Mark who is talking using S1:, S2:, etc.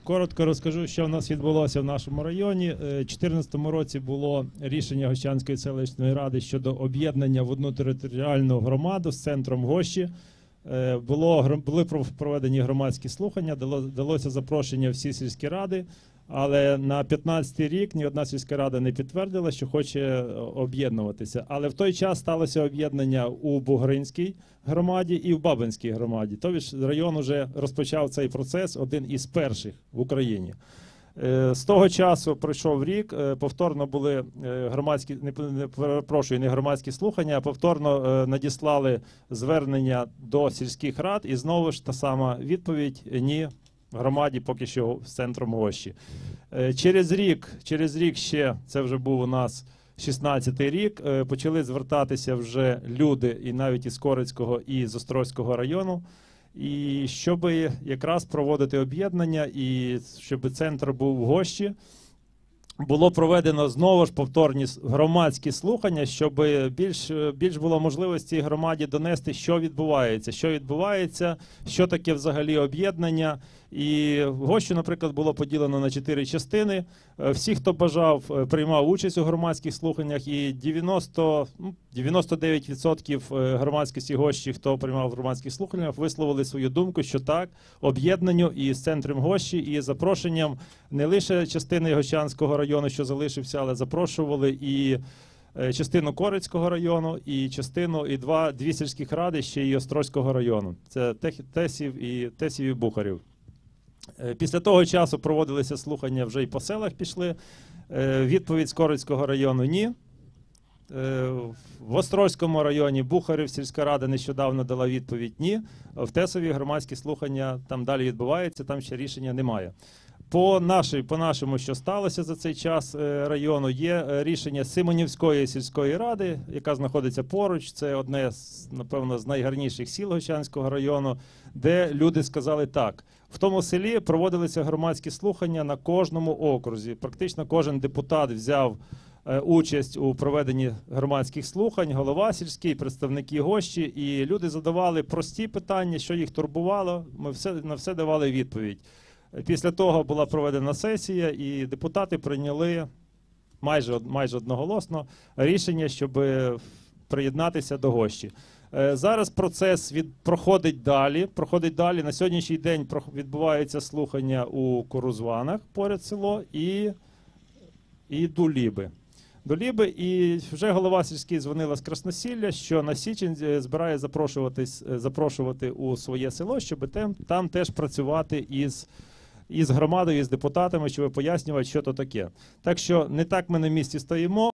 S1: Коротко розкажу, що в нас відбулося в нашому районі. У 2014 році було рішення Гощанської селищної ради щодо об'єднання в одну територіальну громаду з центром Гощі. Були проведені громадські слухання, далося запрошення всі сільські ради, але на 15-й рік ні одна сільська рада не підтвердила, що хоче об'єднуватися. Але в той час сталося об'єднання у Бугринській громаді і в Бабинській громаді. Тобто район вже розпочав цей процес, один із перших в Україні. З того часу пройшов рік, повторно були громадські, не громадські слухання, а повторно надіслали звернення до сільських рад, і знову ж та сама відповідь – ні громаді поки що з центром Гощі. Через рік ще, це вже був у нас 16-й рік, почали звертатися вже люди і навіть із Корецького і з Острозького району, і щоб якраз проводити об'єднання і щоб центр був в Гощі, було проведено знову ж повторні громадські слухання, щоб більш було можливості громаді донести, що відбувається, що таке взагалі об'єднання. І в Гощу, наприклад, було поділено на 4 частини. Всі, хто бажав, приймав участь у громадських слуханнях, і 99% громадськості Гощі, хто приймав в громадських слуханнях, висловили свою думку, що так, об'єднанню і з центром Гощі, і запрошенням не лише частини Гощанського району, що залишився, але запрошували і частину Корецького району, і частину, і дві сільських ради ще і Острозького району. Це Тесів і Бухарів. Після того часу проводилися слухання, вже і по селах пішли. Відповідь з Корецького району – ні. В Острозькому районі Бухарів сільська рада нещодавно дала відповідь – ні. В Тесові громадські слухання там далі відбуваються, там ще рішення немає. По нашому, що сталося за цей час району, є рішення Симонівської сільської ради, яка знаходиться поруч. Це одне, напевно, з найгарніших сіл Гощанського району, де люди сказали так. В тому селі проводилися громадські слухання на кожному окрузі. Практично кожен депутат взяв участь у проведенні громадських слухань, голова сільський, представники Гощі, і люди задавали прості питання, що їх турбувало, ми на все давали відповідь. Після того була проведена сесія, і депутати прийняли майже одноголосно рішення, щоб приєднатися до Гощі. Зараз процес проходить далі. На сьогоднішній день відбуваються слухання у Корузванах, поряд село, і Дуліби. І вже голова сільський дзвонила з Красносілля, що на січень збирає запрошувати у своє село, щоб там теж працювати із громадою, із депутатами, щоб пояснювати, що то таке. Так що не так ми на місці стоїмо.